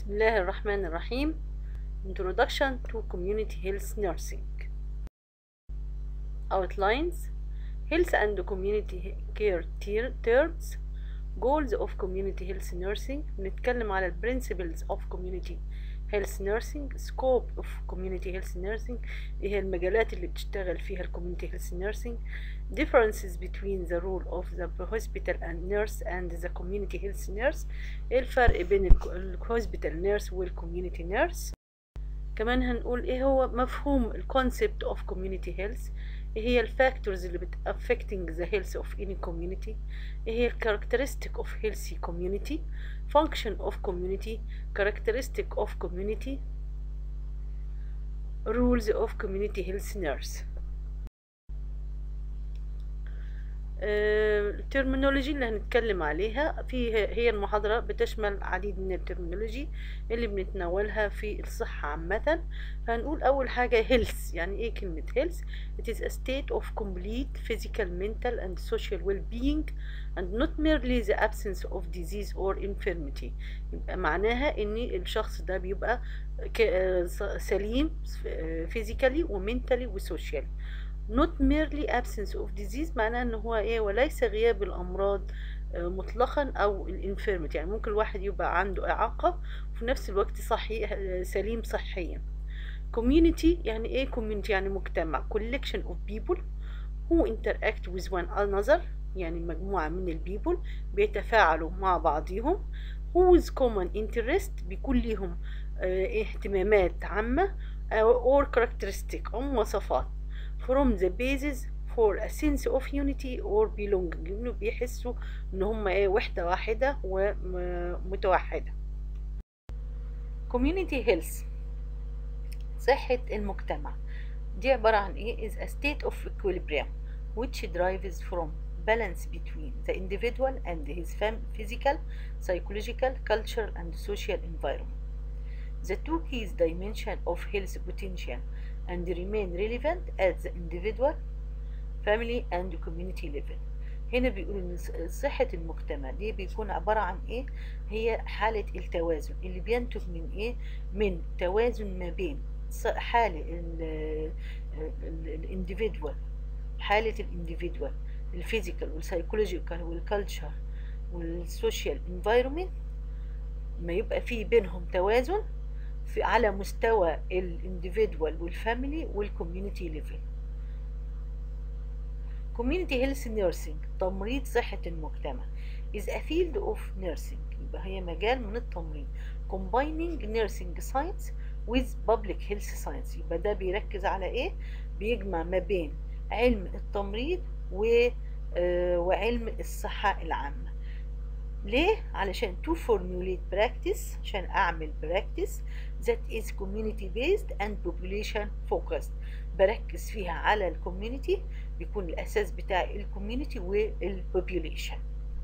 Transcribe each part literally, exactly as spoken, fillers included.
بسم الله الرحمن الرحيم. Introduction to Community Health Nursing. Outlines: Health and Community Care Terms. Goals of Community Health Nursing. بنتكلم على ال Principles of Community Health Nursing. Scope of Community Health Nursing. ايه هي المجالات اللي بتشتغل فيها ال Community Health Nursing. Differences between the role of the hospital and nurse and the community health nurse. ايه الفرق بين ال hospital nurse وال community nurse. كمان هنقول ايه هو مفهوم ال concept of community health. ايه هي ال factors اللي بت affecting the health of any community. ايه هي ال characteristic of healthy community. Function of community. Characteristic of community. Rules of community health nurse. الترمينولوجي اللي هنتكلم عليها في هي المحاضرة بتشمل عديد من الترمينولوجي اللي بنتناولها في الصحة عامة. فهنقول أول حاجة health. يعني إيه كلمة health؟ It is a state of complete physical, mental and social well-being and not merely the absence of disease or infirmity. يبقى معناها إن الشخص ده بيبقى سليم physically ومنتالي وسوشيالي. not merely absence of disease معناه ان هو ايه وليس غياب الامراض مطلقا او الانفيرميتي. يعني ممكن الواحد يبقى عنده اعاقة وفي نفس الوقت صحي سليم صحيا. community يعني ايه community؟ يعني مجتمع collection of people who interact with one another. يعني مجموعة من البيبل بيتفاعلوا مع بعضهم. whose common interest بيكون ليهم اه اهتمامات عامة or characteristic أو مواصفات from the basis for a sense of unity or belonging. إنه بيحسوا إن هم إيه وحدة واحدة ومتوحدة. community health صحة المجتمع دي عبارة عن إيه؟ is a state of equilibrium which derives from balance between the individual and his physical, psychological, cultural and social environment. The two key dimensions of health potential and remain relevant at the individual, family and community level. هنا بيقول ان صحة المجتمع دي بيكون عبارة عن ايه؟ هي حالة التوازن اللي بينتج من ايه؟ من توازن ما بين حالة الانديفيدوال، حالة الانديفيدوال الفيزيكال والسايكولوجيكال والكالتشر والسوشيال انفايرومنت، ما يبقى فيه بينهم توازن في على مستوى الانديفيدوال والفاميلي والكوميونتي ليفل. community health nursing تمريض صحة المجتمع is a field of nursing. يبقى هي مجال من التمريض combining nursing science with public health science. يبقى ده بيركز على ايه؟ بيجمع ما بين علم التمريض و وعلم الصحة العامة. ليه؟ علشان to formulate practice، عشان أعمل practice that is community based and population focused. بركز فيها على الكوميونيتي، بيكون الأساس بتاعي الكوميونيتي والpopulation.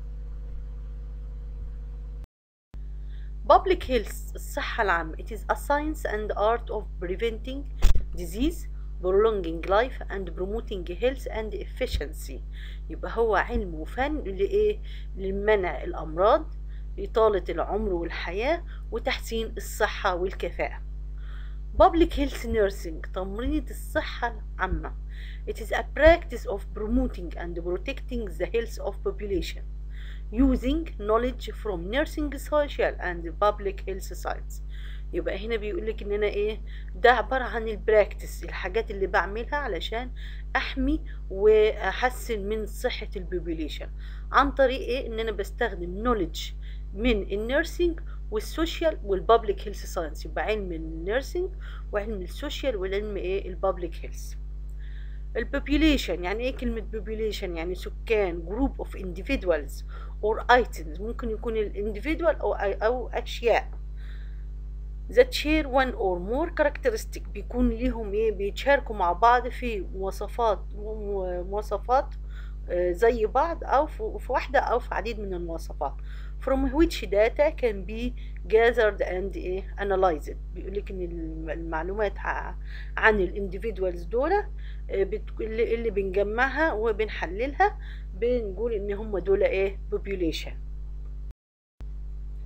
Public health الصحة العامة it is a science and art of preventing disease, prolonging life and promoting health and efficiency. يبقى هو علم وفن لإيه؟ لمنع الأمراض، إطالة العمر والحياة وتحسين الصحة والكفاءة. Public health nursing تمريض الصحة العامة it is a practice of promoting and protecting the health of population using knowledge from nursing, social and public health science. يبقى هنا بيقولك ان انا ايه ده عبارة عن البراكتس، الحاجات اللي بعملها علشان احمي واحسن من صحة البوبوليشن عن طريق ايه؟ ان انا بستخدم نوليدج من النيرسينج والسوشيال والبابليك هيلث ساينس. يبقى علم النيرسينج وعلم السوشيال وعلم ايه؟ البابليك هيلث. البوبوليشن يعني ايه كلمة بوبوليشن؟ يعني سكان group of individuals or items. ممكن يكون الانديفيدوال او او اشياء that share one or more characteristic بيكون ليهم ايه؟ بيتشاركوا مع بعض في مواصفات مواصفات زي بعض او في واحدة او في عديد من المواصفات from which data can be gathered and ايه analyzed. بيقولك ان المعلومات عن الانديفيدوالز دول اللي بنجمعها وبنحللها بنقول ان هم دول ايه population.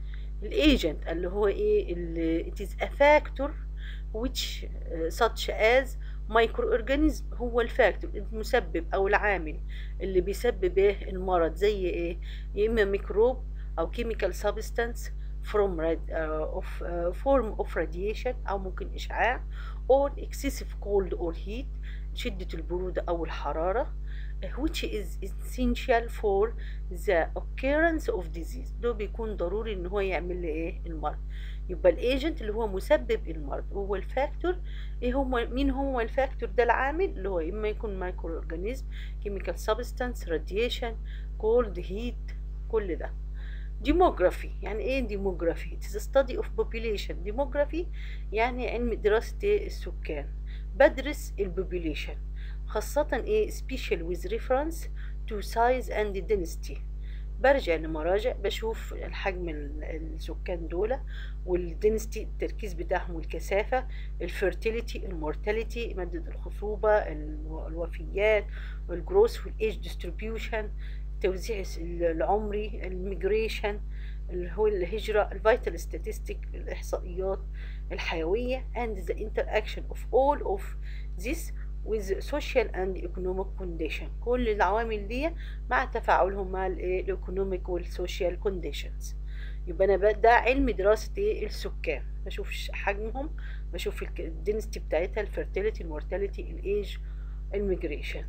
الايجنت اللي هو ايه اللي it is a factor which uh, such as microorganism هو الفاكتور المسبب او العامل اللي بيسبب ايه المرض، زي ايه؟ يا اما ميكروب او chemical substance from rad- uh, of uh, form of radiation او ممكن اشعاع or excessive cold or heat شدة البرودة او الحرارة which is essential for the occurrence of disease. ده بيكون ضروري ان هو يعمل لي ايه المرض. يبقى الايجنت اللي هو مسبب المرض، هو الفاكتور ايه هو مين هو الفاكتور ده العامل اللي هو اما يكون مايكرو اورجانيزم، كيميكال سبستانس، راديشن، كولد، هيت، كل ده. ديموغرافي يعني ايه ديموغرافي؟ it is a study of population. ديموغرافي يعني علم دراسة إيه؟ السكان. بدرس البوبوليشن خاصة ايه special with reference to size and density. برجع لمراجع بشوف الحجم ال- السكان دول والدنستي التركيز بتاعهم والكثافة، الفيرتيليتي، المورتاليتي، مادة الخصوبة، الو- الوفيات، الجروس والايج ديستريبيوشن، التوزيع الس- العمري، الميجريشن اللي هو الهجرة، الفيتال ستاتستيك الإحصائيات الحيوية and the interaction of all of this with social and economic condition. كل العوامل دي مع تفاعلهم مع الايكونوميك والسوشيال كونديشنز. يبقى انا ده علم دراسه ايه السكان، بشوف ش- حجمهم، بشوف الدنسيتي بتاعتها، الفيرتيليتي، المورتاليتي، الايج، الميجريشن.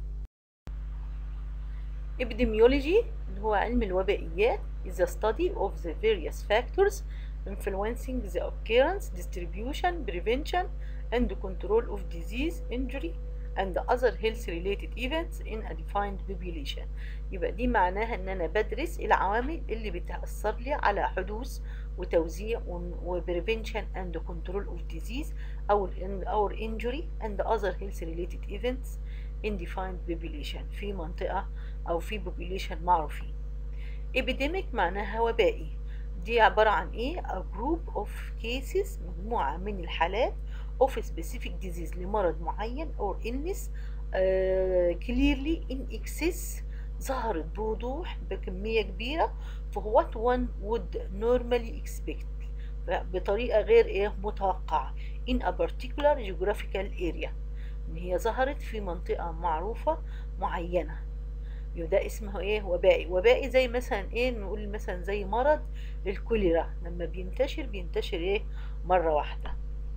epidemiology اللي هو علم الوبائيات is the study of the various factors influencing the occurrence, distribution, prevention and control of disease, injury and other health related events in a defined population. يبقى دي معناها ان انا بدرس العوامل اللي بتأثر لي على حدوث وتوزيع و prevention and control of disease او or injury and other health related events in defined population في منطقة أو في population معروفين. epidemic معناها وبائي. دي عبارة عن إيه؟ a group of cases مجموعة من الحالات of specific disease لمرض معين or illness uh, clearly in excess ظهرت بوضوح بكمية كبيرة for what one would normally expect بطريقة غير إيه متوقعة in a particular geographical area. إن هي ظهرت في منطقة معروفة معينة، يبقى ده اسمه ايه وبائي. وبائي زي مثلا ايه نقول مثلا زي مرض الكوليرا لما بينتشر بينتشر ايه مرة واحدة.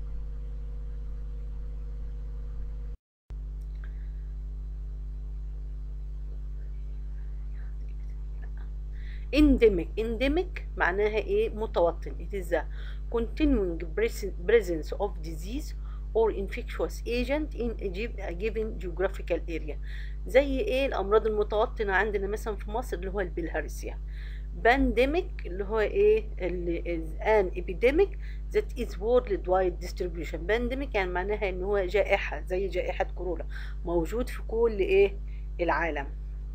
endemic endemic معناها ايه متوطن. it is the continuing presence of disease or infectious agent in a given geographical area. زي ايه الامراض المتوطنة عندنا مثلا في مصر اللي هو البلهارسيا. بانديميك اللي هو ايه اللي is an epidemic that is worldwide distribution. بانديميك يعني معناها ان هو جائحة زي جائحة كورونا موجود في كل ايه العالم.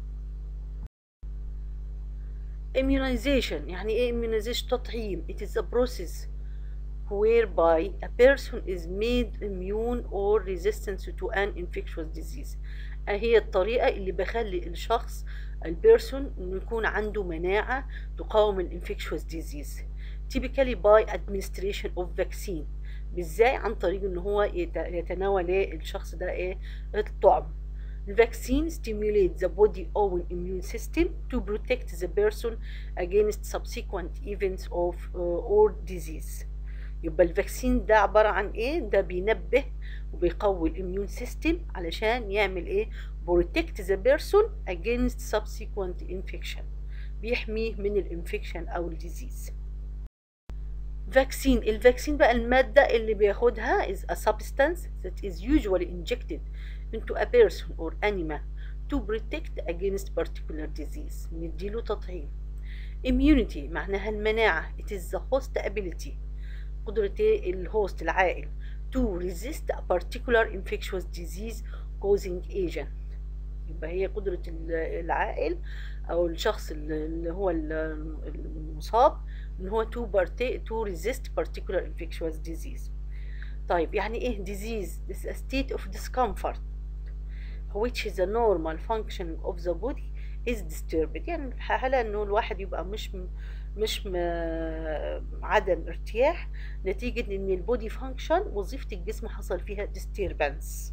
immunization يعني ايه immunization؟ تطعيم. it is a process whereby a person is made immune or resistant to an infectious disease. هي الطريقة اللي بخلي الشخص البيرسون انه يكون عنده مناعة تقاوم الانفكشوس ديزيز typically by administration of vaccine. ازاي؟ عن طريق ان هو يت- يتناول ايه الشخص ده ايه الطعم. The vaccine stimulates the body own immune system to protect the person against subsequent events of uh, or disease. يبقى الفاكسين ده عبارة عن ايه؟ ده بينبه وبيقوي الاميون سيستم علشان يعمل ايه؟ protect the person against subsequent infection. بيحميه من الانفكشن او الديزيز. فاكسين. الفاكسين بقى المادة اللي بياخدها is a substance that is usually injected into a person or animal to protect against particular disease. نديله تطعيم. immunity معناها المناعة. it is the host ability قدرة الهوست العائل to resist a particular infectious disease causing agent. يبقى هي قدرة العائل أو الشخص اللي هو المصاب إن هو to, to resist particular infectious disease. طيب يعني إيه disease؟ This is a state of discomfort which is a normal functioning of the body is disturbed. يعني الحالة انه الواحد يبقى مش م... مش م... عدم ارتياح نتيجة ان البودي فانكشن وظيفة الجسم حصل فيها disturbance.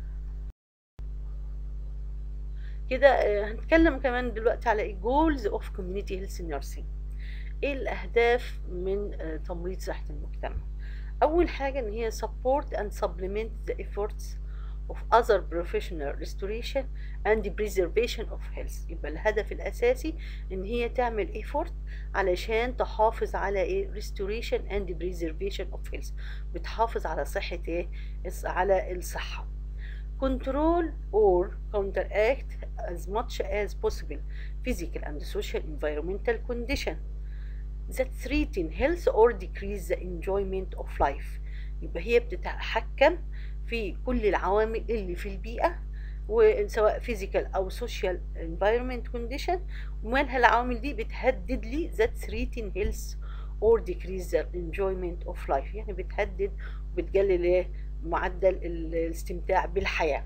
كده آه، هنتكلم كمان دلوقتي على ايه goals of community health nursing. ايه الاهداف من آه، تمريض صحة المجتمع؟ اول حاجة ان هي support and supplement the efforts of other professional restoration and preservation of health. يبقى الهدف الاساسي ان هي تعمل effort علشان تحافظ على ايه restoration and preservation of health، بتحافظ على صحة ايه الص- على الصحة. control or counteract as much as possible physical and social environmental condition that threaten health or decrease the enjoyment of life. يبقى هي بتتحكم في كل العوامل اللي في البيئة، وسواء physical أو social environment condition، ومالها العوامل دي بتهدد لي that threaten health or decrease the enjoyment of life، يعني بتهدد وبتقلل إيه؟ معدل الاستمتاع بالحياة.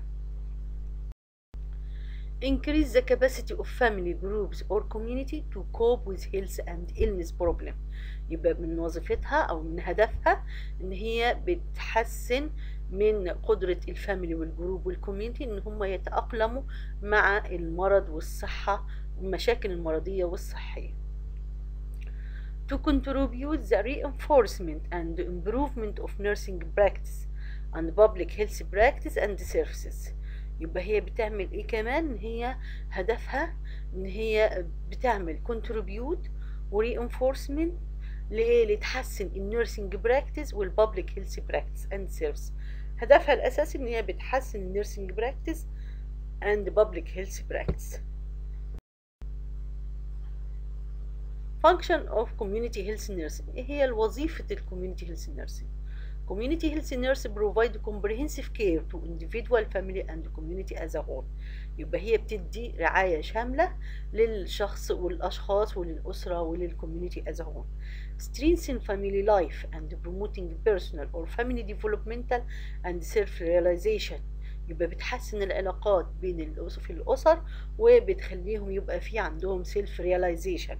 increase the capacity of family groups or community to cope with health and illness problem. يبقى من وظيفتها او من هدفها ان هي بتحسن من قدرة الفاميلي والجروب والكوميونتي ان هم يتأقلموا مع المرض والصحة والمشاكل المرضية والصحية. to contribute the reinforcement and improvement of nursing practice and public health practice and services. يبقى هي بتعمل ايه كمان؟ ان هي هدفها ان هي بتعمل contribute و reinforcement لايه؟ لتحسن النيرسينج براكتس والبابليك هيلث براكتس اند سيرفيس. هدفها الاساسي ان هي بتحسن النيرسينج براكتس اند بابليك هيلث براكتس. function of community health nursing. ايه هي الوظيفة الكوميونتي هيلث nursing؟ community health nurse provide comprehensive care to individual, family and community as a whole. يبقى هي بتدي رعاية شاملة للشخص والأشخاص وللأسرة وللcommunity as a whole. strengthen family life and promoting personal or family developmental and self-realization. يبقى بتحسن العلاقات بين الأسر في الأسر وبتخليهم يبقى في عندهم self-realization.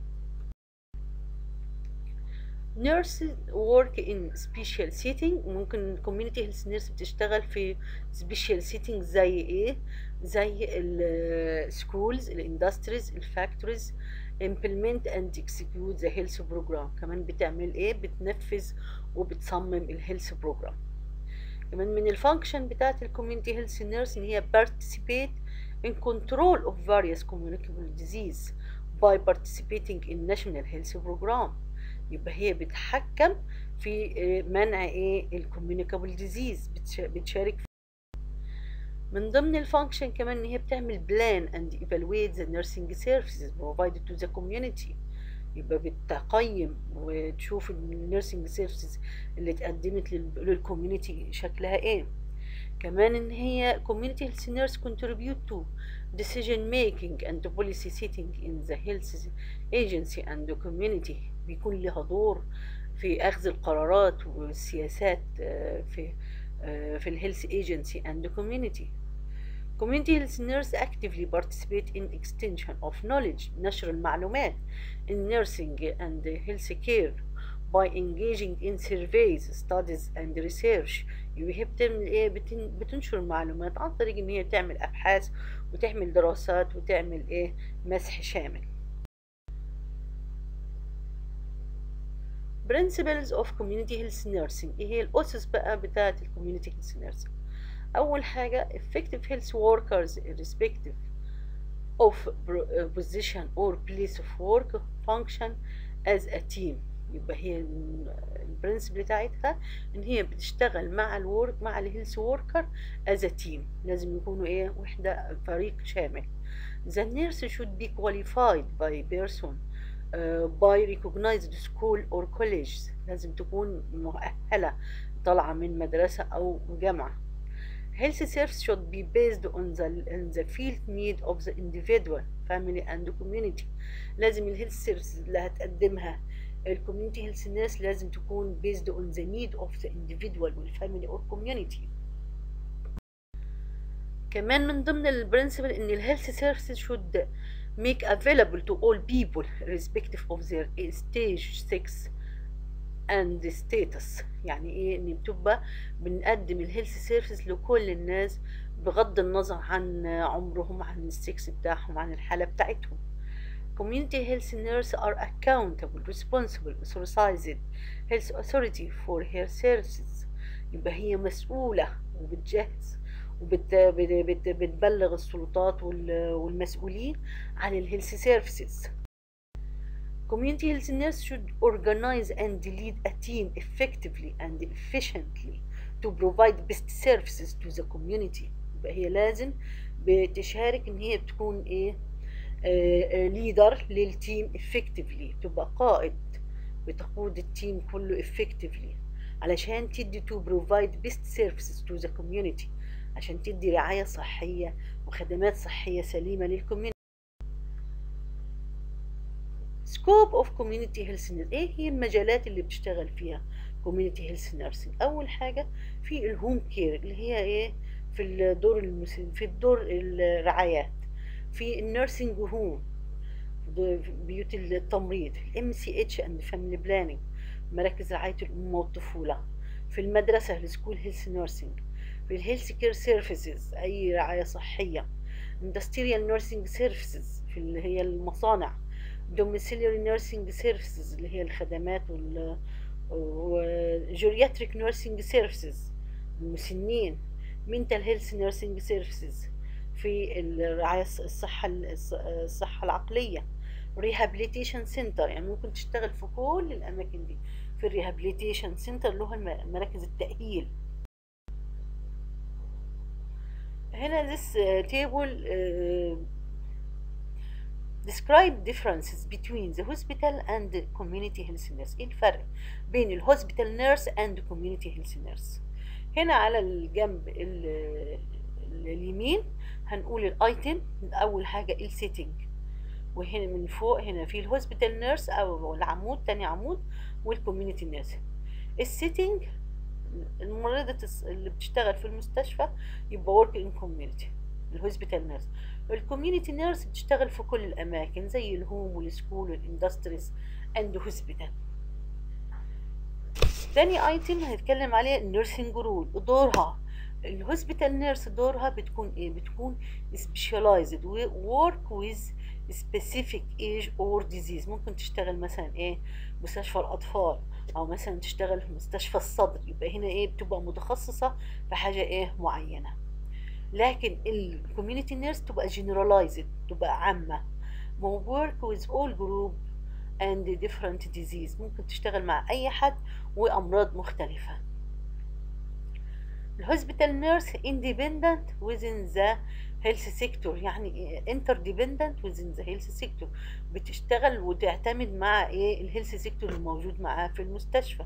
nurses work in special setting. ممكن community health nurse بتشتغل في special setting زي ايه؟ زي ال schools, ال industries, ال factories. implement and execute the health program. كمان بتعمل ايه؟ بتنفذ وبتصمم ال health program. كمان من الفانكشن بتاعت ال community health nurse ان هي participate in control of various communicable disease by participating in national health program. يبقى هي بتحكم في منع ايه الكوميونيكابل ديزيز، بتشارك في. من ضمن الفانكشن كمان ان هي بتعمل بلان and evaluate the nursing services provided to the community. يبقى بتقيم وتشوف النيرسينج سيرفيسز اللي اتقدمت للكوميونتي شكلها ايه. كمان ان هي community health nurse contribute to decision making and policy setting in the health agency and the community. بيكون لها دور في اخذ القرارات والسياسات في في الهيلث agency and the community. community health nurse actively participate in extension of knowledge. نشر المعلومات in nursing and health care by engaging in surveys, studies and research. يبقى هي بتعمل ايه؟ بتنشر المعلومات عن طريق ان هي تعمل ابحاث وتعمل دراسات وتعمل ايه؟ مسح شامل. principles of community health nursing. ايه هي الاسس بقى بتاعه الكوميونتي health nursing؟ اول حاجه effective health workers irrespective of position or place of work function as a team. يبقى هي البرنسبل بتاعتها ان هي بتشتغل مع الورك مع الهيلث وركر از تيم، لازم يكونوا ايه؟ وحده، فريق شامل. the nurse should be qualified by person uh, by recognized school or college. لازم تكون مؤهله طالعه من مدرسه او جامعه. health service should be based on the, on the field need of the individual, family and community. لازم الهيلث سيرفيس اللي هتقدمها الكوميونتي هيلث ناس لازم تكون based on the need of the individual والفاميلي or community. كمان من ضمن البرنسبل ان الهيلث سيرفيس should make available to all people irrespective of their stage six and status. يعني ايه؟ ان بتبقى بنقدم الهيلث سيرفيس لكل الناس بغض النظر عن عمرهم، عن السكس بتاعهم، عن الحالة بتاعتهم. Community health nurses are accountable, responsible, authorized health authority for her services. يبقى هي مسؤولة وبتجهز وبتبلغ السلطات والمسؤولين عن الهيلث سيرفيسز. Community health nurse should organize and lead a team effectively and efficiently to provide best services to the community. يبقى هي لازم بتشارك ان هي بتكون ايه ليدر للتيم effectively، تبقى قائد بتقود التيم كله effectively علشان تدي to provide best services to the community، عشان تدي رعاية صحية وخدمات صحية سليمة للكوميونتي. scope of community health nursing، ايه هي المجالات اللي بتشتغل فيها community health nursing؟ اول حاجة في الهوم كير اللي هي ايه في الدور المسن في الدور الرعايات، في النيرسينج هوم بيوت التمريض، الام سي اتش اند فاميلي بلاننج مراكز رعاية الأمومة والطفولة، في المدرسة السكول هيلث نيرسينج، في الهيلث كير سيرفيسز أي رعاية صحية، اندستريال نيرسينج سيرفيسز في اللي هي المصانع، دوميسيلياري نيرسينج سيرفيسز اللي هي الخدمات وال وجيرياتريك نيرسينج سيرفيسز المسنين، منتال هيلث نيرسينج سيرفيسز في الرعاية الصحة الصحة العقلية، ريهابيليتيشن سنتر يعني ممكن تشتغل في كل الأماكن دي، في الريهابيليتيشن سنتر اللي هو مراكز التأهيل. هنا this table uh, describe differences between the hospital and the community health nurse. ايه الفرق بين الهوسبيتال نيرس and community health nurse؟ هنا على الجنب اليمين هنقول الايتم، اول حاجه السيتنج، وهنا من فوق هنا في الهوسبيتال نيرس او العمود، تاني عمود، والكوميونتي نيرس. السيتنج الممرضه اللي بتشتغل في المستشفى يبقى ورك ان كوميونتي الهوسبيتال نيرس. الكوميونتي نيرس بتشتغل في كل الاماكن زي الهوم والسكول والاندستريز اند هوسبيتال. تاني ايتم هنتكلم عليه النيرسينج رول، دورها الهوسبيتال نيرس دورها بتكون ايه؟ بتكون سبيشاليزد وورك ويز سبيسيفيك ايج اور ديزيز. ممكن تشتغل مثلا ايه مستشفى الاطفال او مثلا تشتغل في مستشفى الصدر، يبقى هنا ايه بتبقى متخصصه في حاجه ايه معينه. لكن الكوميونتي نيرس تبقى جنرالايزد، تبقى عامه، work with all group and different disease، ممكن تشتغل مع اي حد وامراض مختلفه. الهوسبيتال نيرس independent within the health sector، يعني interdependent within the health sector، بتشتغل وتعتمد مع ايه الهيلث سيكتور الموجود معاها في المستشفى.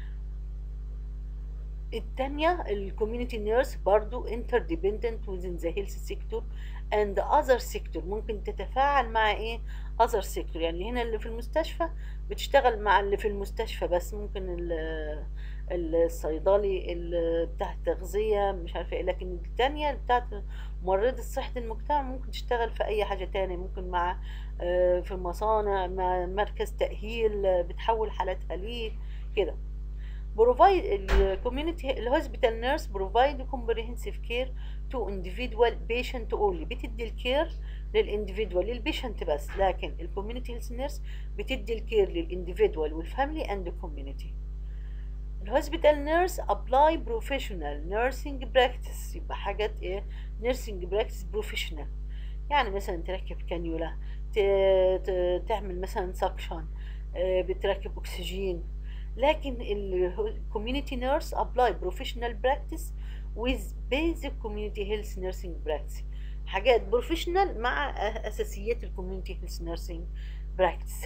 التانية الكوميونتي نيرس برضو interdependent within the health sector and other sector، ممكن تتفاعل مع ايه other sector، يعني هنا اللي في المستشفى بتشتغل مع اللي في المستشفى بس، ممكن الصيدلي اللي بتاع التغذية مش عارفة ايه، لكن التانية بتاعت ممرضة صحة المجتمع ممكن تشتغل في اي حاجة تانية، ممكن مع في المصانع، مع مركز تأهيل بتحول حالاتها ليه كده. provide the community الهوسبيتال نيرس provide comprehensive care to individual patient only، بتدي الكير للانديفيدوال للبيشنت بس، لكن الكوميونتي هيلث نيرس بتدي الكير للانديفيدوال والفاميلي اند كوميونتي. الهوسبيتال نيرس apply professional nursing practice، يبقى حاجات ايه nursing practice professional، يعني مثلا تركب كانيولا، تعمل مثلا سكشن، بتركب اكسجين. لكن الكوميونتي نيرس apply professional practice with basic community health nursing practice، حاجات بروفيشنال مع اساسيات الكوميونتي هيلث نيرسينج براكتس.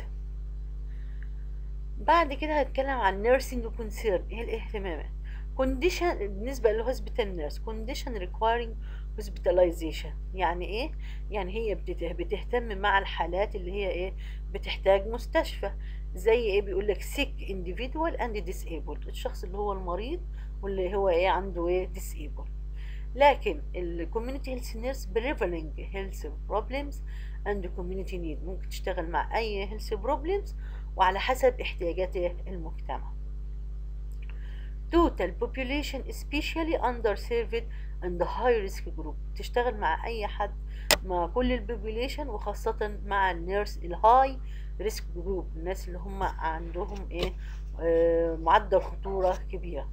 بعد كده هتكلم عن نيرسينج كونسيرن، ايه الاهتمامات. كونديشن بالنسبه للهوسبيتال نيرس، كونديشن ريكوايرنج هوسبيتاليزيشن، يعني ايه؟ يعني هي بتهتم مع الحالات اللي هي ايه بتحتاج مستشفى، زي ايه بيقول لك sick individual and disabled، الشخص اللي هو المريض واللي هو ايه عنده ايه disabled. لكن الكوميونتي هيلث نيرس بريفلينج هيلث بروبلمز and community need. ممكن تشتغل مع أي health problems وعلى حسب احتياجات المجتمع. total population especially underserved and high risk group. تشتغل مع أي حد، مع كل البوبوليشن وخاصة مع النيرس الهاي ريسك جروب، الناس اللي هم عندهم ايه آه معدل خطورة كبيرة.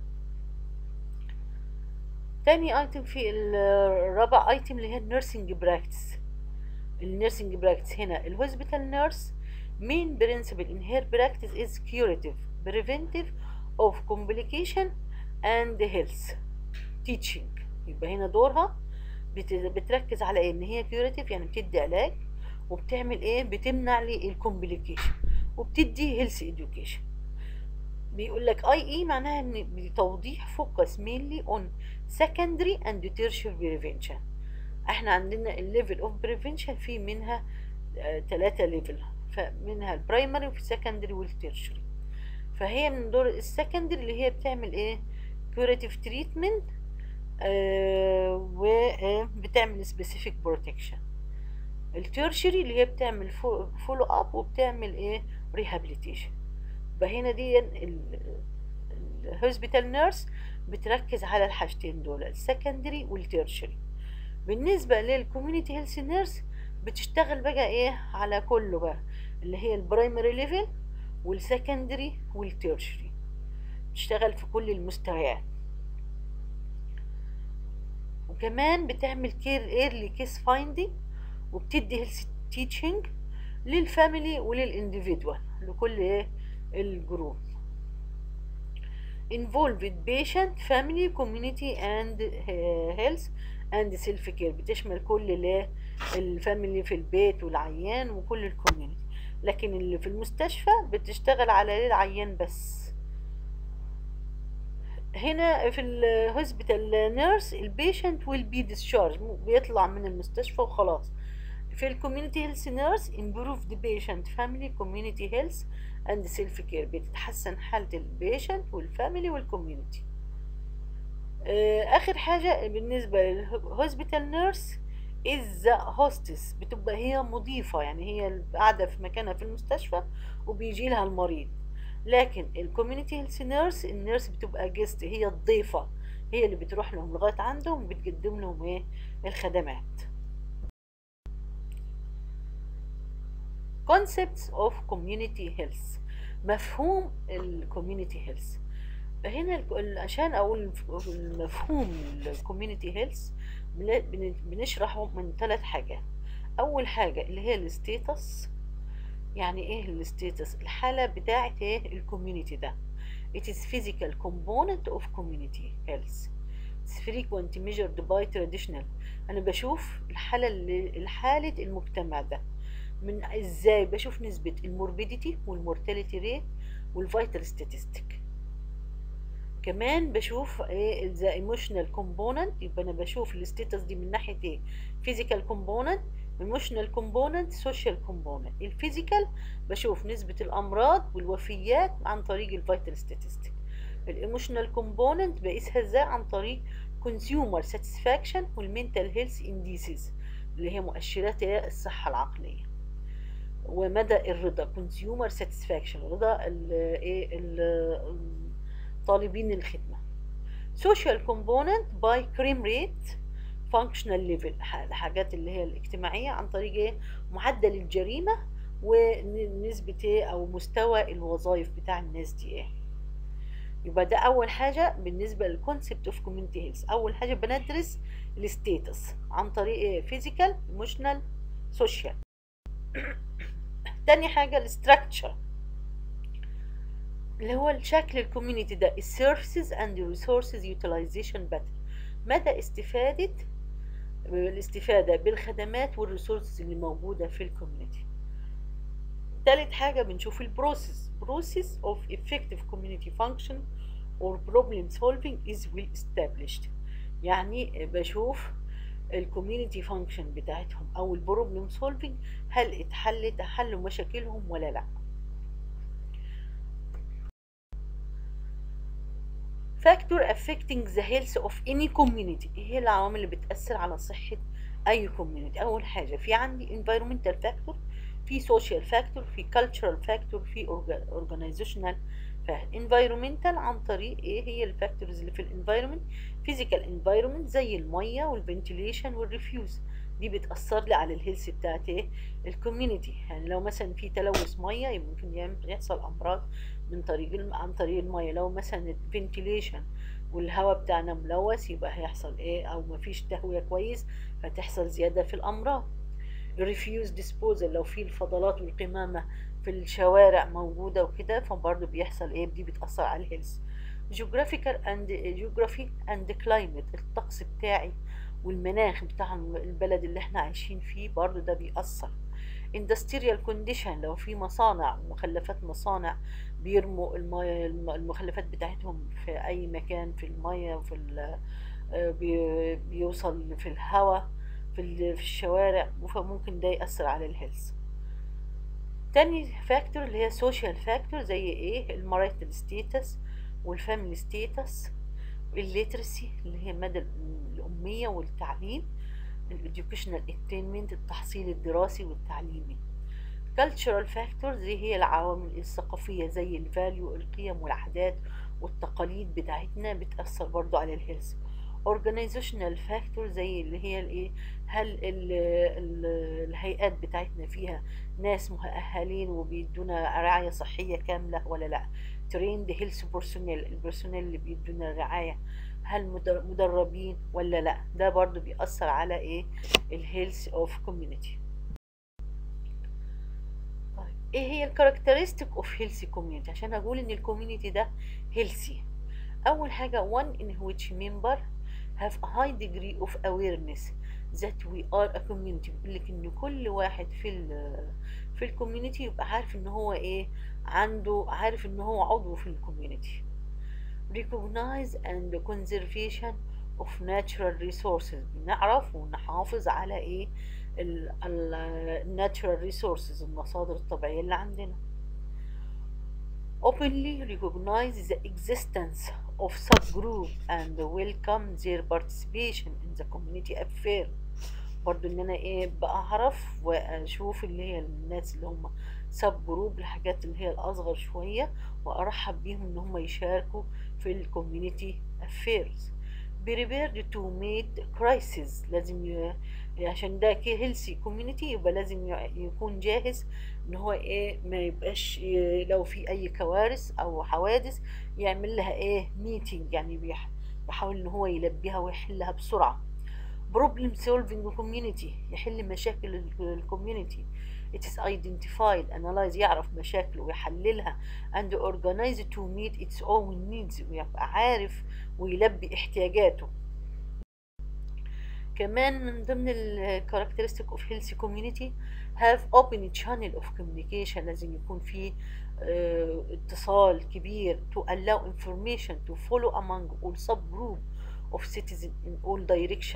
تاني ايتم في الرابع ايتم اللي هي النيرسينج براكتس. النيرسينج براكتس هنا الهوسبيتال نيرس main principle in her practice is curative, preventive of complication and health teaching. يبقى هنا دورها بتركز على ايه؟ ان هي كيوريتيف يعني بتدي علاج، وبتعمل ايه؟ بتمنع لي الكومبليكيشن، وبتدي هيلث اديوكيشن. بيقول لك اي اي معناها ان بتوضيح فوكس مينلي اون secondary and tertiary prevention. احنا عندنا الليفل اوف بريفنشن في منها ثلاثة ليفل، فمنها البرايمري وفي السكندري والتيرشري. فهي من دور السكندري اللي هي بتعمل ايه؟ كيوريتيف تريتمنت آه وبتعمل سبيسيفيك بروتكشن. التيرشري اللي هي بتعمل فولو اب وبتعمل ايه؟ ريهابيليتيشن. فهنا دي الهوسبيتال نيرس بتركز على الحاجتين دول، السكندري والتيرشري. بالنسبه للكوميونتي هيلث نيرس بتشتغل بقى ايه؟ على كله بقى، اللي هي البرايمري ليفل والسكندري والتيرشري، بتشتغل في كل المستويات. وكمان بتعمل كير ايرلي كيس فايندينج، وبتدي هيلث تيتشنج للفاميلي وللانديفيدوال لكل ايه؟ الجروب. involved patient family community and health and self care. بتشمل كل اللي الفاميلي في البيت والعيان وكل الكوميونتي، لكن اللي في المستشفى بتشتغل على العيان بس. هنا في الهوسبيتال نيرس البيشنت ويل بي ديسشارج، بيطلع من المستشفى وخلاص. في الكوميونتي هيلث نيرس improve the patient family community health and self care. بتتحسن حالة البيشنت والفاميلي والكوميونتي. آخر حاجة بالنسبة للهوسبيتال نيرس is the hostess. بتبقى هي مضيفة، يعني هي قاعدة في مكانها في المستشفى وبيجي لها المريض. لكن الكوميونتي هيلث نيرس النيرس بتبقى جيست، هي الضيفة، هي اللي بتروح لهم لغاية عندهم وبتقدم لهم ايه؟ الخدمات. concepts of community health. مفهوم الكوميونتي هيلث. هنا عشان اقول المفهوم الكوميونتي هيلث بنشرحه من ثلاث حاجات. اول حاجة اللي هي الستيتس. يعني ايه الستيتس؟ الحالة بتاعت ايه الكوميونتي ده. it is physical component of community health. it's frequent measured by traditional. انا بشوف الحالة اللي الحالة المجتمع ده من ازاي؟ بشوف نسبة الموربيديتي والمورتاليتي ريت والفيتال ستاتستيك. كمان بشوف ايه ذا ايموشنال كومبوننت. يبقى انا بشوف الستاتس دي من ناحيه ايه؟ فيزيكال كومبوننت، ايموشنال كومبوننت، سوشيال كومبوننت. الفيزيكال بشوف نسبه الامراض والوفيات عن طريق الفيتال ستاتستيك. الايموشنال كومبوننت بقيسها ازاي؟ عن طريق كونسيومر ساتسفاكشن والمنتال هيلث انديسز اللي هي مؤشرات الصحه العقليه. ومدى الرضا كونسيومر ساتسفاكشن، رضا ايه طالبين الخدمة. social component by crime rate functional level، الحاجات اللي هي الاجتماعية عن طريق ايه؟ معدل الجريمة ونسبة ايه او مستوى الوظائف بتاع الناس دي ايه. يبقى ده اول حاجة بالنسبة للكونسبت اوف كوميونتي هيلث. اول حاجة بندرس الستاتس عن طريق ايه؟ فيزيكال، ايموشنال، سوشيال. تاني حاجة الاستراكشر اللي هو الشكل الكوميونتي ده، السيرفيسز اند ريسورسز يوتيلايزيشن باترن، مدى استفادة الاستفادة بالخدمات والريسورسز اللي موجودة في الكوميونتي. تالت حاجة بنشوف البروسيس process of effective community function or problem solving is well established. يعني بشوف الكوميونتي فانكشن بتاعتهم او البروبلم سولفينج هل اتحلت، حلوا مشاكلهم ولا لا. factor affecting the health of any community. ايه هي العوامل اللي بتأثر على صحة اي كوميونتي. اول حاجه في عندي environmental factor، في social factor، في cultural factor، في orga- organizational factor. environmental عن طريق ايه هي الفاكتورز اللي في الانفايرمنت. physical environment زي الميه والفنتيليشن والريفيوز، دي بتأثر لي على الهيلث بتاعت ايه الكوميونتي. يعني لو مثلا في تلوث ميه يبقى ممكن يعمل- يحصل امراض من طريق الم- عن طريق الميه. لو مثلا الفنتيليشن والهواء بتاعنا ملوث يبقى هيحصل ايه، او مفيش تهوية كويس فتحصل زيادة في الأمراض. الريفيوز ديسبوزال لو في الفضلات والقمامة في الشوارع موجودة وكده فبرضه بيحصل ايه، دي بتأثر على الهيلث. جيوغرافيكال اند جيوغرافي اند كلايمت، الطقس بتاعي والمناخ بتاع البلد اللي احنا عايشين فيه برضه ده بيأثر. industrial condition لو في مصانع ومخلفات مصانع بيرموا المياه المخلفات بتاعتهم في أي مكان في المياه وفي ال- آه، بي- بيوصل في الهواء في ال- في الشوارع، فممكن ده يأثر على الهيلث. تاني فاكتور اللي هي social factor زي ايه الماريتال ستيتس والفاميلي ستيتس، الليترسي اللي هي مدى الأمية والتعليم، الإديوكيشنال attainment التحصيل الدراسي والتعليمي. cultural factors دي هي العوامل الثقافية زي الفاليو القيم والعادات والتقاليد بتاعتنا بتأثر برضو على الهيلث. organizational factors زي اللي هي الايه، هل ال ال الهيئات بتاعتنا فيها ناس مؤهلين وبيدونا رعاية صحية كاملة ولا لا. trained health personnel البرسونيل اللي بيدونا الرعاية هل مدر- مدربين ولا لا، ده برضو بيأثر على ايه الهيلث اوف كوميونيتي. طيب ايه هي الكاركترستيك اوف هيلثي كوميونيتي عشان اقول ان الكوميونيتي ده هيلثي؟ اول حاجه one in which member have a high degree of awareness that we are a community، بيقول لك ان كل واحد في ال في الكوميونيتي يبقى عارف ان هو ايه، عنده عارف ان هو عضو في الكوميونيتي. recognize and conservation of natural resources، بنعرف ونحافظ على ايه ال ال natural resources المصادر الطبيعية اللي عندنا. openly recognize the existence of subgroup and welcome their participation in the community affair، برضو ان انا ايه بعرف واشوف اللي هي الناس اللي هم سب جروب الحاجات اللي هي الاصغر شوية وارحب بيهم ان هم يشاركوا في الكوميونيتي افيرز. prepared to meet crisis، لازم ي... عشان ده هيلثي كوميونيتي يبقى لازم ي- يكون جاهز ان هو ايه ما يبقاش ي- لو في اي كوارث او حوادث يعمل لها ايه ميتنج، يعني بيح- بيحاول ان هو يلبيها ويحلها بسرعة. problem solving community يحل مشاكل الكوميونتي. it is identified analyze يعرف مشاكله ويحللها and organize to meet its own needs ويبقى عارف ويلبي احتياجاته. كمان من ضمن ال characteristic of healthy community have open channel of communication، لازم يكون في آه، اتصال كبير to allow information to follow among all subgroup of citizens in all direction،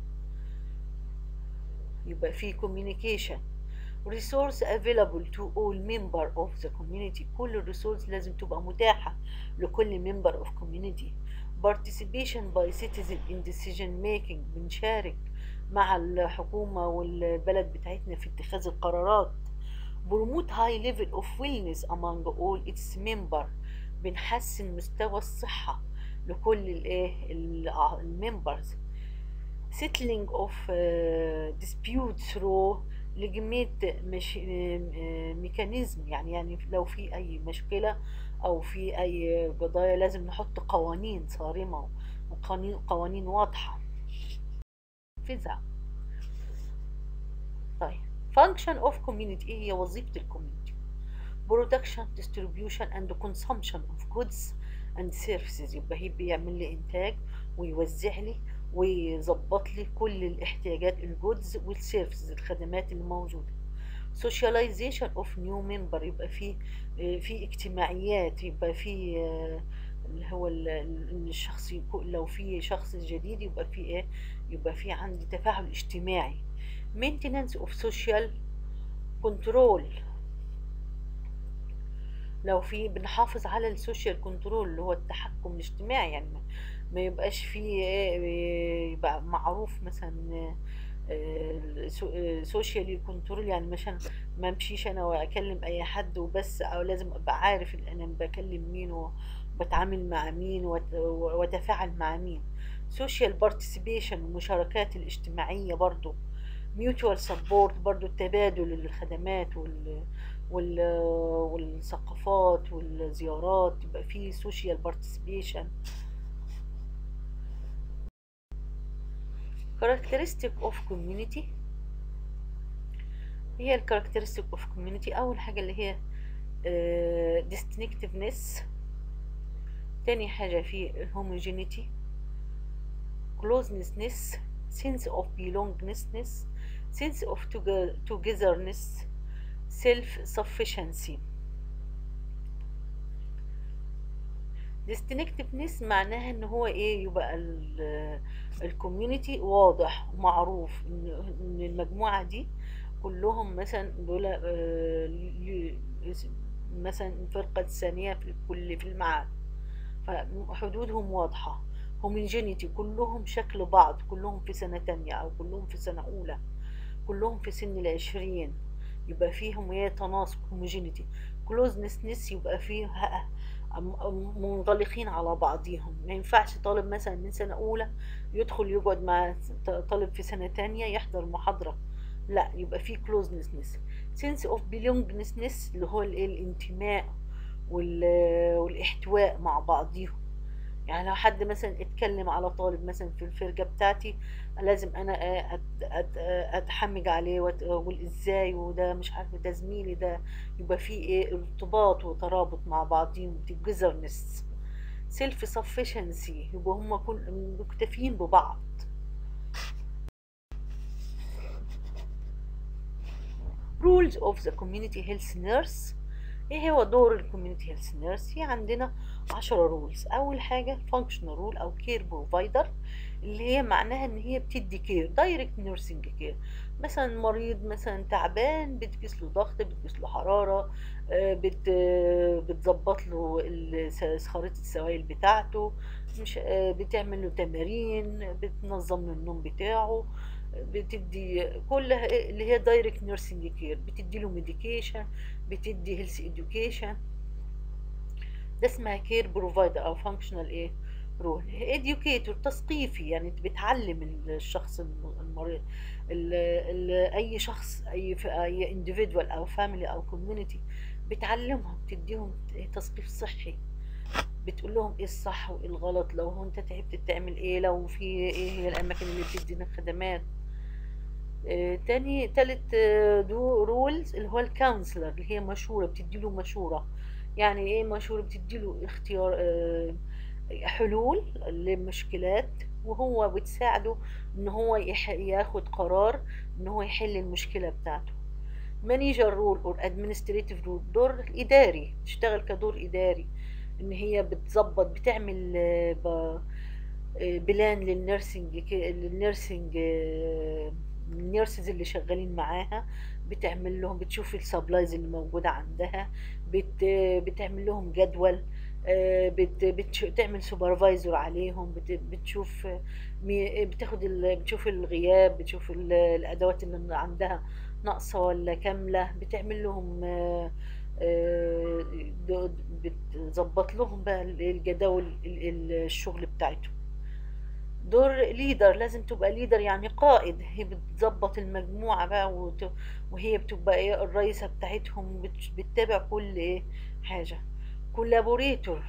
يبقى في communication. resource available to all member of the community، كل الريسورس لازم تبقى متاحة لكل member of community. participation by citizen in decision making، بنشارك مع الحكومة والبلد بتاعتنا في اتخاذ القرارات. promote high level of wellness among all its member، بنحسن مستوى الصحة لكل الايه الممبرز. settling of uh, dispute through legitimate مش ميكانيزم، يعني يعني لو في أي مشكلة أو في أي قضايا لازم نحط قوانين صارمة وقوانين قوانين واضحة فيزا. طيب function of community إيه هي وظيفة الكوميونتي؟ production distribution and consumption of goods and services، يبقى هي بيعمل لي إنتاج ويوزع لي ويظبط لي كل الاحتياجات الجودز والسيرفيسز الخدمات اللي موجودة. socialization of new member، يبقى في في اجتماعيات، يبقى في اللي هو ال- ال- الشخص يكون لو في شخص جديد يبقى في ايه، يبقى في عندي تفاعل اجتماعي. maintenance of social control، لو في بنحافظ على السوشيال كنترول اللي هو التحكم الاجتماعي، يعني ما ما يبقاش فيه إيه، يبقى معروف مثلا سوشيالي كنترول، يعني مش أنا- ما امشيش انا واكلم اي حد وبس، او لازم ابقى عارف ان انا بكلم مين وبتعامل مع مين وت- واتفاعل مع مين. سوشيال بارتيسيبيشن، المشاركات الاجتماعية برضو. ميوتوال سبورت، برضو التبادل الخدمات وال وال والثقافات والزيارات، يبقى فيه سوشيال بارتيسيبيشن. characteristic of community، هي ال characteristic of community أول حاجة اللي هي آه، distinctiveness. تاني حاجة في homogeneity، closeness، sense of belongingness، sense of toge- togetherness، self sufficiency. distinctiveness معناها ان هو ايه، يبقى الكوميونتي واضح ومعروف ان إن المجموعة دي كلهم مثلا دول آه، ي- مثلا الفرقة الثانية في كل في المعهد، فحدودهم واضحة. homogeneity، كلهم شكل بعض، كلهم في سنة تانية أو كلهم في سنة أولى، كلهم في سن العشرين، يبقى فيهم ايه تناسق homogeneity. closeness، يبقى فيه ه- أم- أم- منغلقين على بعضيهم، ما ينفعش طالب مثلا من سنة أولى يدخل يقعد مع ط- طالب في سنة تانية يحضر محاضرة، لا يبقى فيه closeness. sense of belongingness، اللي هو الايه الانتماء وال- والاحتواء مع بعضيهم. يعني لو حد مثلا اتكلم على طالب مثلا في الفرقة بتاعتي، لازم انا أت أت اتحمج عليه وأت- واقول ازاي، وده مش عارف ده زميلي ده، يبقى في ايه ارتباط وترابط مع بعضهم، togetherness. سيلف سفشنسي، يبقى هما كل مكتفين ببعض. rules of the community health nurse، ايه هو دور الكوميونتي هيلث نيرس؟ في عندنا عشرة رولز. اول حاجه فانكشنال رول او كير بروفايدر، اللي هي معناها ان هي بتدي كير، دايركت نيرسينج كير. مثلا مريض مثلا تعبان، بتقيس له ضغط، بتقيس له حراره، آه، بت بتظبط له ال- خريطه السوائل بتاعته، مش آه، بتعمل له تمارين، بتنظم له النوم بتاعه، بتدي كل اللي هي دايركت نيرسينج كير، بتدي له ميديكيشن، بتدي هيلث اديوكيشن. ده اسمها كير بروفايدر او فانكشنال ايه رول. اديوكيتور تثقيفي، يعني بتعلم الشخص الم- المريض، ال ال اي شخص، اي ف- اي individual او family او community، بتعلمهم، بتديهم تثقيف صحي، بتقول لهم ايه الصح وايه الغلط، لو هو انت تعبت تعمل ايه، لو في ايه هي الاماكن اللي بتدينا خدمات. آه، تاني تالت آه، دو رولز اللي هو الكونسلر، اللي هي مشورة، بتديله مشورة. يعني ايه مشورة؟ بتديله اختيار آه، حلول لمشكلات، وهو بتساعده ان هو يح- ياخد قرار ان هو يحل المشكلة بتاعته. مانجر رول اور ادمنستريتيف رول، دور اداري، تشتغل كدور اداري، ان هي بتظبط، بتعمل آه، ب- آه، بلان للنيرسينج ك- للنيرسينج آه، النيرسز اللي شغالين معاها، بتعمل لهم، بتشوف السبلايز اللي موجودة عندها، بت بتعمل لهم جدول، آه، بت بتش- بتعمل سوبرفايزر عليهم، بت بتشوف مي- بتاخد ال- بتشوف الغياب، بتشوف ال- الأدوات اللي عندها ناقصة ولا كاملة، بتعمل لهم آه، آه، د- بتظبط لهم بقى الجداول ال- ال- الشغل بتاعتهم. دور ليدر، لازم تبقى ليدر يعني قائد، هي بتظبط المجموعة بقى وت... وهي بتبقى ايه الرئيسة بتاعتهم، بت... بتتابع كل ايه حاجة. كولابوريتور،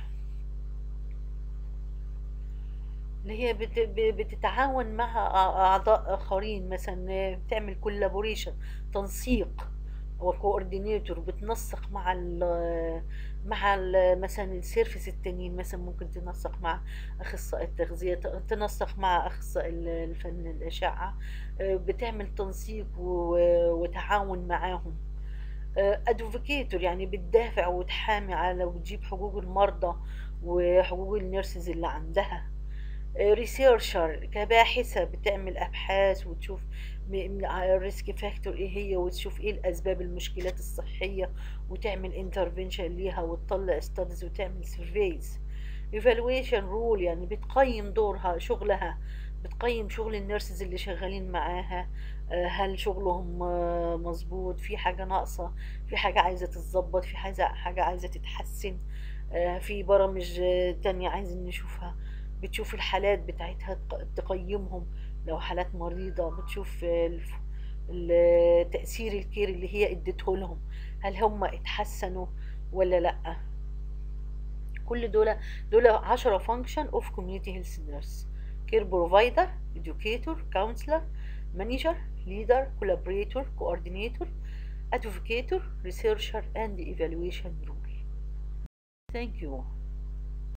اللي هي بت... ب- بتتعاون مع أعضاء آخرين، مثلا بتعمل كولابوريشن، تنسيق، وكوردينيتور، بتنسق مع ال مع ال مثلا السيرفيس التانيين، مثلا ممكن تنسق مع أخصائي التغذية، ت- تنسق مع أخصائي ال- الفن الأشعة، آه، بتعمل تنسيق و- وتعاون معاهم. ادفوكيتور، يعني بتدافع وتحامي على وتجيب حقوق المرضى وحقوق النيرسز اللي عندها. ريسيرشر، كباحثة، بتعمل أبحاث وتشوف الريسك فاكتور ايه هي، وتشوف ايه الأسباب المشكلات الصحية، وتعمل انترفنشن ليها، وتطلع ستاديز، وتعمل سيرفيز. ايفالويشن رول، يعني بتقيم دورها شغلها، بتقيم شغل النيرسز اللي شغالين معاها، آه، هل شغلهم آه، مظبوط، في حاجة ناقصة، في حاجة عايزة تتظبط، في حاجة حاجة عايزة تتحسن. آه، في برامج آه، تانية عايزين نشوفها. بتشوف الحالات بتاعتها، تق- تقيمهم. لو حالات مريضة بتشوف آه، الف- ال- تأثير الكير اللي هي اديته لهم، هل هم اتحسنوا ولا لأ. كل دول دول عشرة function of community health nurse: care provider, educator, counselor, manager, leader, collaborator, coordinator, advocator, researcher and evaluation role. Thank you.